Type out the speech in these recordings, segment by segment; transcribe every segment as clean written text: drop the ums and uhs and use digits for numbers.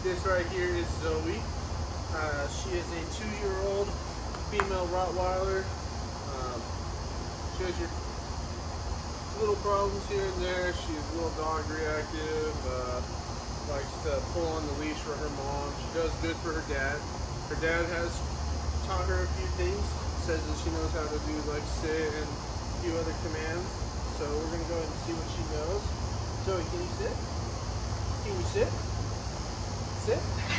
This right here is Zoey. She is a 2-year-old female Rottweiler. She has your little problems here and there. She's a little dog reactive. Likes to pull on the leash for her mom. She does good for her dad. Her dad has taught her a few things. Says that she knows how to do like sit and a few other commands. So we're gonna go ahead and see what she knows. Zoey, can you sit? Can you sit? Sit.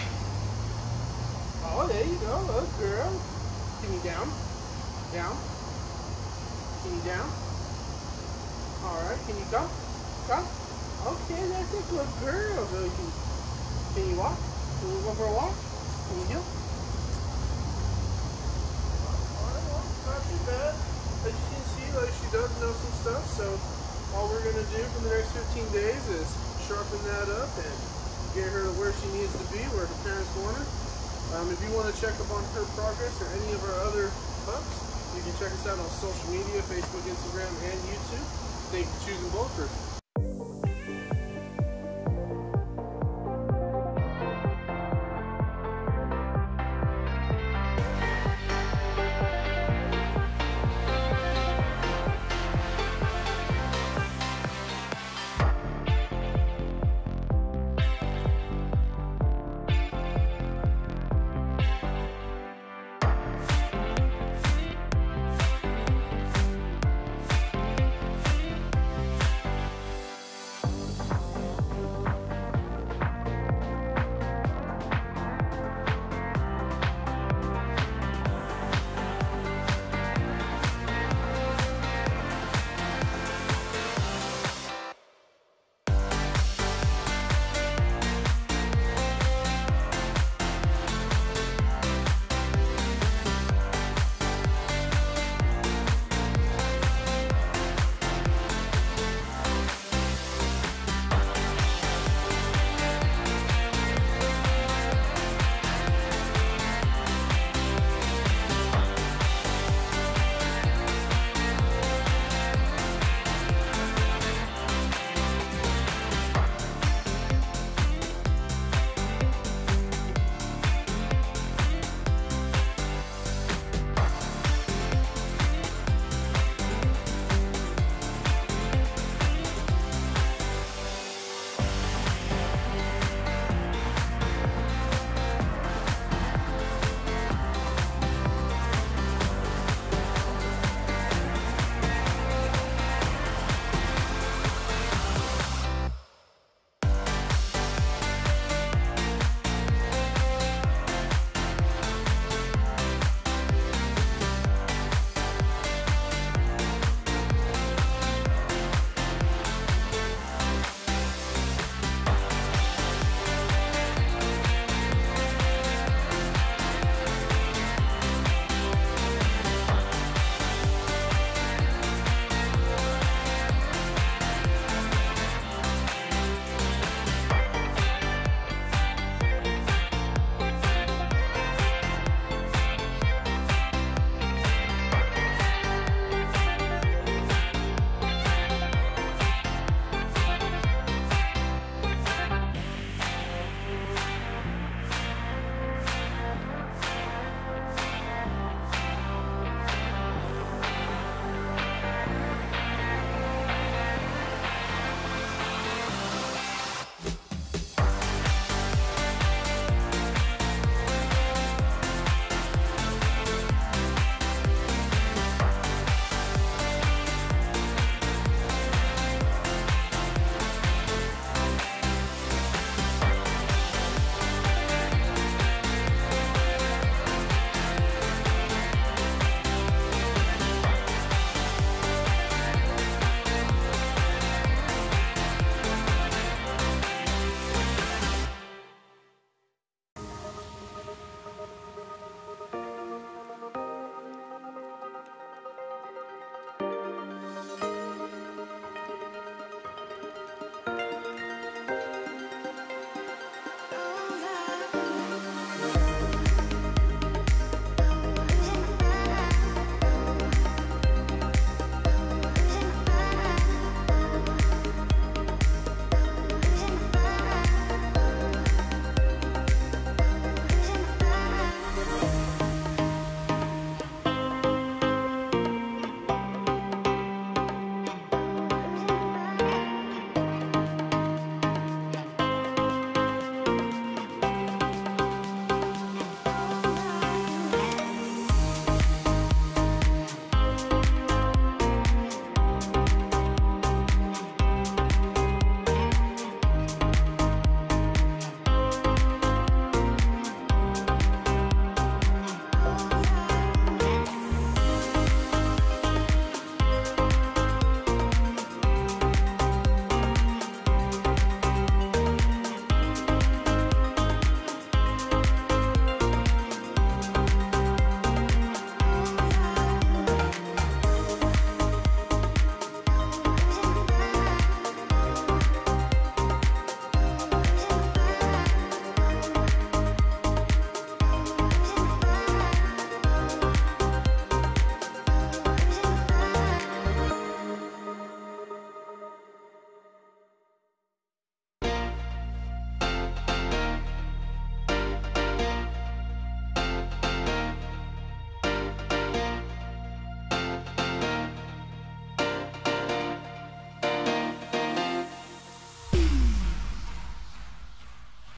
Oh, there you go, good girl. Can you down? Down. Can you down? All right. Can you go? Go. Okay, that's a good girl. So can you walk? Can you go for a walk? Can you do? Alright, well, not too bad. As you can see, like, she does know some stuff, so all we're going to do for the next 15 days is sharpen that up and get her to where she needs to be, where her parents want her. If you want to check up on her progress or any of our other pups, you can check us out on social media, Facebook, Instagram, and YouTube. Thank you for choosing Bulletproof.